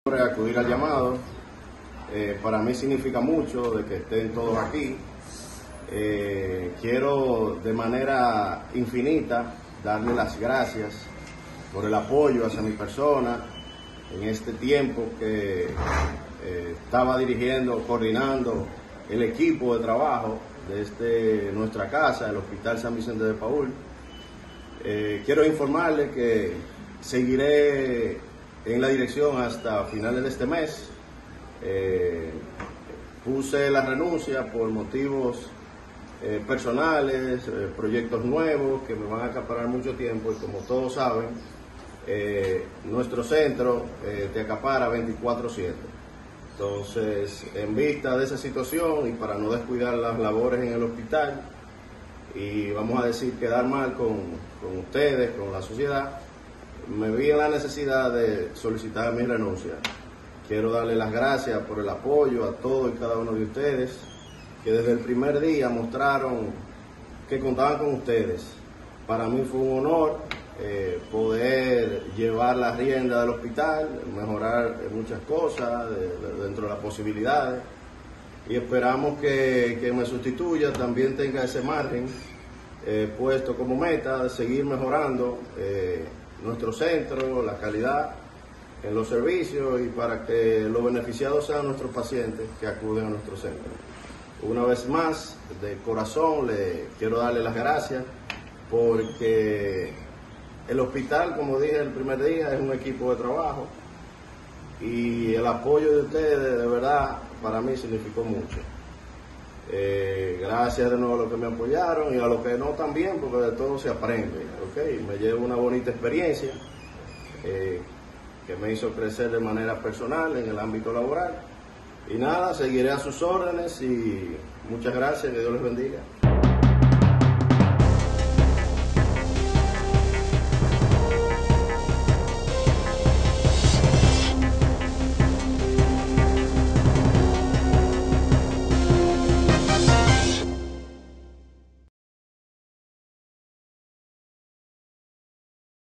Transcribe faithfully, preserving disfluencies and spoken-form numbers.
Acudir al llamado, eh, para mí significa mucho de que estén todos aquí. Eh, quiero de manera infinita darle las gracias por el apoyo hacia mi persona en este tiempo que eh, estaba dirigiendo, coordinando el equipo de trabajo desde nuestra casa, el Hospital San Vicente de Paúl. Eh, quiero informarles que seguiré en la dirección hasta finales de este mes. Eh, puse la renuncia por motivos eh, personales, eh, proyectos nuevos que me van a acaparar mucho tiempo, y como todos saben, eh, nuestro centro eh, te acapara veinticuatro siete. Entonces, en vista de esa situación y para no descuidar las labores en el hospital y vamos a decir quedar mal con, con ustedes, con la sociedad, me vi en la necesidad de solicitar mi renuncia. Quiero darle las gracias por el apoyo a todos y cada uno de ustedes, que desde el primer día mostraron que contaban con ustedes. Para mí fue un honor eh, poder llevar la rienda del hospital, mejorar muchas cosas de, de, dentro de las posibilidades, y esperamos que, que me sustituya también tenga ese margen eh, puesto como meta de seguir mejorando eh, nuestro centro, la calidad en los servicios, y para que los beneficiados sean nuestros pacientes que acuden a nuestro centro. Una vez más, de corazón, le quiero darle las gracias porque el hospital, como dije el primer día, es un equipo de trabajo y el apoyo de ustedes, de verdad, para mí significó mucho. Eh, gracias de nuevo a los que me apoyaron y a los que no también, porque de todo se aprende, ¿okay? Me llevo una bonita experiencia eh, que me hizo crecer de manera personal en el ámbito laboral. Y nada, seguiré a sus órdenes y muchas gracias, que Dios les bendiga.